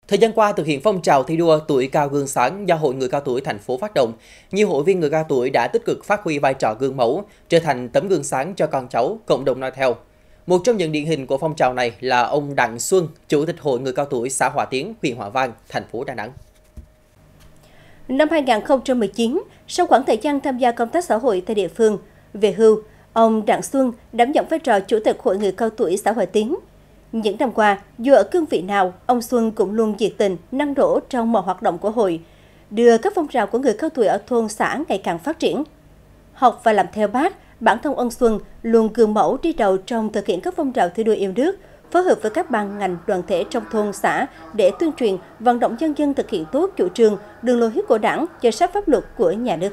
Thời gian qua, thực hiện phong trào thi đua tuổi cao gương sáng do Hội Người cao tuổi thành phố phát động, nhiều hội viên người cao tuổi đã tích cực phát huy vai trò gương mẫu, trở thành tấm gương sáng cho con cháu, cộng đồng noi theo. Một trong những điển hình của phong trào này là ông Đặng Xuân, Chủ tịch Hội Người cao tuổi xã Hòa Tiến, huyện Hòa Vang, thành phố Đà Nẵng. Năm 2019, sau khoảng thời gian tham gia công tác xã hội tại địa phương, về hưu, ông Đặng Xuân đảm nhận vai trò Chủ tịch Hội Người cao tuổi xã Hòa Tiến. Những năm qua, dù ở cương vị nào, ông Xuân cũng luôn nhiệt tình, năng nổ trong mọi hoạt động của hội, đưa các phong trào của người cao tuổi ở thôn xã ngày càng phát triển. Học và làm theo Bác, bản thân ông Xuân luôn gương mẫu đi đầu trong thực hiện các phong trào thi đua yêu nước, phối hợp với các ban ngành đoàn thể trong thôn xã để tuyên truyền, vận động nhân dân thực hiện tốt chủ trương, đường lối của Đảng, chính sách pháp luật của nhà nước.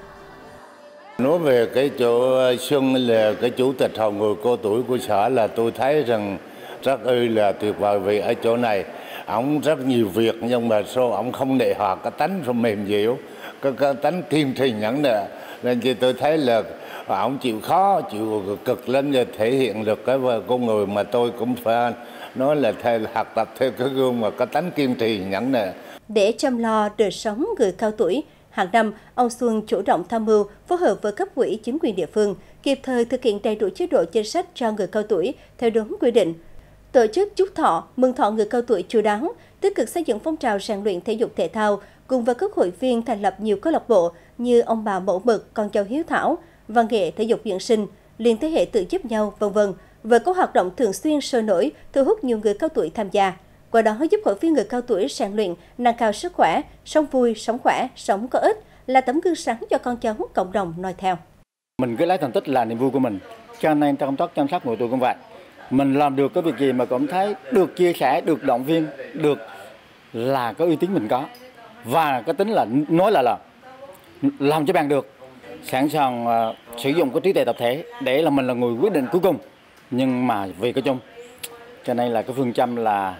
Nói về cái chỗ Xuân là cái chủ tịch Hội Người cao tuổi của xã là tôi thấy rằng rất là tuyệt vời, vì ở chỗ này ông rất nhiều việc nhưng mà sao ông không nệ họ cái tánh rồi mềm dẻo, cái tánh kiên trì nhẫn nè, nên thì tôi thấy là ông chịu khó chịu cực lên để thể hiện được cái con người mà tôi cũng phải nói là học tập theo cái gương mà cái tánh kiên trì nhẫn nè. Để chăm lo đời sống người cao tuổi, hàng năm, ông Xuân chủ động tham mưu, phối hợp với cấp ủy chính quyền địa phương, kịp thời thực hiện đầy đủ chế độ chính sách cho người cao tuổi theo đúng quy định. Tổ chức chúc thọ, mừng thọ người cao tuổi chu đáo, tích cực xây dựng phong trào rèn luyện thể dục thể thao, cùng với các hội viên thành lập nhiều câu lạc bộ như ông bà mẫu mực, con cháu hiếu thảo, văn nghệ thể dục dưỡng sinh, liên thế hệ tự giúp nhau, v.v. Với các hoạt động thường xuyên sôi nổi, thu hút nhiều người cao tuổi tham gia. Qua đó giúp hội viên người cao tuổi rèn luyện, nâng cao sức khỏe, sống vui, sống khỏe, sống có ích, là tấm gương sáng cho con cháu cộng đồng noi theo. Mình cứ lấy thành tích là niềm vui của mình, cho nên trong công tác chăm sóc người tuổi cũng vậy. Mình làm được cái việc gì mà cũng thấy được chia sẻ, được động viên, được là có uy tín mình có. Và cái tính là nói là làm cho bằng được, sẵn sàng sử dụng cái trí tuệ tập thể để là mình là người quyết định cuối cùng, nhưng mà vì cái chung. Cho nên là cái phương châm là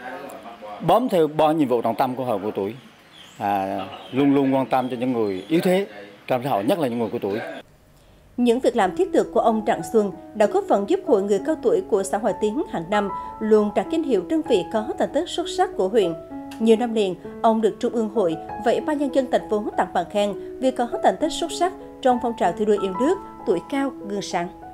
bám theo ba nhiệm vụ trọng tâm của Hội Người tuổi, luôn luôn quan tâm cho những người yếu thế trong xã hội, nhất là những người cao tuổi. Những việc làm thiết thực của ông Đặng Xuân đã góp phần giúp Hội Người cao tuổi của xã Hòa Tiến hàng năm luôn đạt danh hiệu đơn vị có thành tích xuất sắc của huyện. Nhiều năm liền, ông được Trung ương Hội và Ủy ban Nhân dân thành phố tặng bằng khen vì có thành tích xuất sắc trong phong trào thi đua yêu nước tuổi cao gương sáng.